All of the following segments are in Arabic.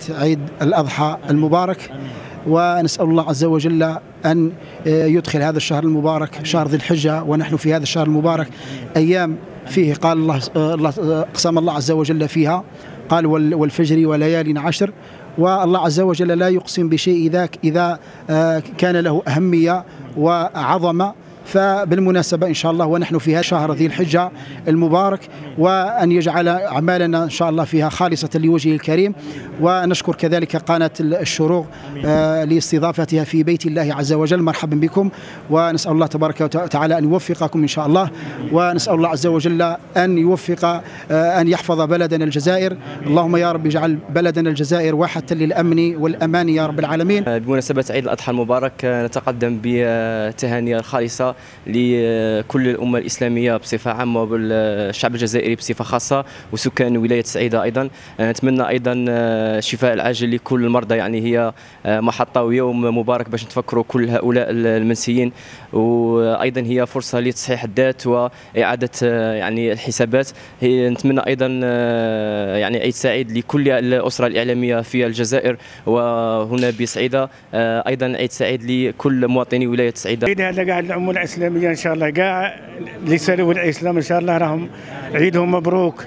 عيد الأضحى المبارك، ونسأل الله عز وجل أن يدخل هذا الشهر المبارك شهر ذي الحجة ونحن في هذا الشهر المبارك أيام فيه قال الله أقسم الله عز وجل فيها، قال والفجر وليال عشر، والله عز وجل لا يقسم بشيء إذا كان له أهمية وعظمة. فبالمناسبة إن شاء الله ونحن في هذا شهر ذي الحجة المبارك، وأن يجعل أعمالنا إن شاء الله فيها خالصة لوجهه الكريم. ونشكر كذلك قناة الشروق لاستضافتها في بيت الله عز وجل، مرحبا بكم، ونسأل الله تبارك وتعالى أن يوفقكم إن شاء الله، ونسأل الله عز وجل أن يوفق أن يحفظ بلدنا الجزائر. اللهم يا رب اجعل بلدنا الجزائر واحة للأمن والأمان يا رب العالمين. بمناسبة عيد الأضحى المبارك نتقدم بالتهاني الخالصة لكل الأمة الإسلامية بصفة عامة والشعب الجزائري بصفة خاصة وسكان ولاية سعيدة أيضا. نتمنى أيضا الشفاء العاجل لكل المرضى، يعني هي محطة ويوم مبارك باش نتفكروا كل هؤلاء المنسيين، وأيضا هي فرصة لتصحيح الذات وإعادة يعني الحسابات. نتمنى أيضا يعني عيد سعيد لكل الأسرة الإعلامية في الجزائر وهنا بسعيدة، أيضا عيد سعيد لكل مواطني ولاية سعيدة. هذا قاعد الأمة الإسلامية إن شاء الله كاع اللي سالوا الإسلام إن شاء الله راهم عيدهم مبروك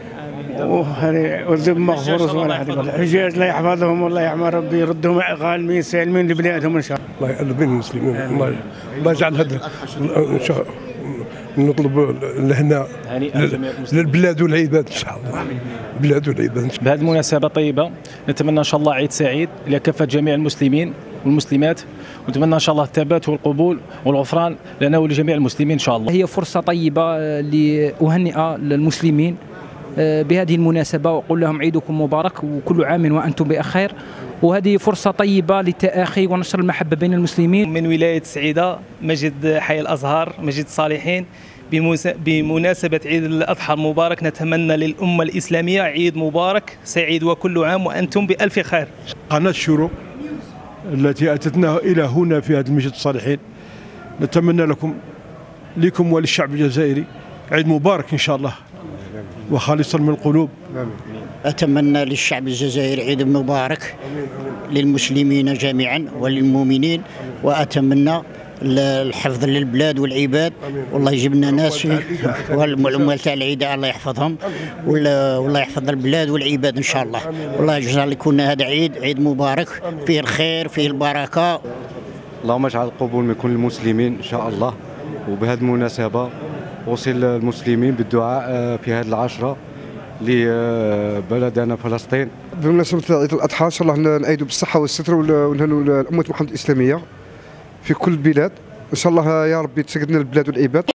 والذنب مغفور، الحجاج لا يحفظهم والله يعمر ربي يردهم غانمين سالمين لبلادهم ان شاء الله. الله يقلب بين المسلمين، الله يجعل هذا ان شاء الله. نطلب الهناء للبلاد والعباد ان شاء الله، البلاد والعباد. بهذه المناسبة طيبة نتمنى ان شاء الله عيد سعيد لكافة جميع المسلمين والمسلمات، ونتمنى ان شاء الله الثبات والقبول والغفران لنا ولجميع المسلمين ان شاء الله. هي فرصة طيبة لأهنئ المسلمين بهذه المناسبة وأقول لهم عيدكم مبارك وكل عام وأنتم بخير، وهذه فرصة طيبة للتآخي ونشر المحبة بين المسلمين. من ولاية سعيدة مجد حي الأزهر مجد الصالحين، بمناسبة عيد الأضحى المبارك نتمنى للأمة الإسلامية عيد مبارك سعيد وكل عام وأنتم بألف خير. قناة الشروق التي أتتنا إلى هنا في هذا المجد الصالحين، نتمنى لكم وللشعب الجزائري عيد مبارك إن شاء الله وخالصا من القلوب. أتمنى للشعب الجزائري عيد مبارك للمسلمين جميعا وللمؤمنين، وأتمنى الحفظ للبلاد والعباد، والله يجيب لنا ناس والعمال تاع العيد الله يحفظهم والله يحفظ البلاد والعباد ان شاء الله، والله يجعل يكون هذا عيد مبارك فيه الخير فيه البركه. اللهم اجعل القبول من كل المسلمين ان شاء الله. وبهذه المناسبه أوصل المسلمين بالدعاء في هذه العشرة لبلدنا فلسطين. بمناسبة عيد الأضحى إن شاء الله نعيدوا بالصحة والستر ونهنوا الأمة محمد الإسلامية في كل البلاد إن شاء الله، يا ربي تسقدنا البلاد والعباد.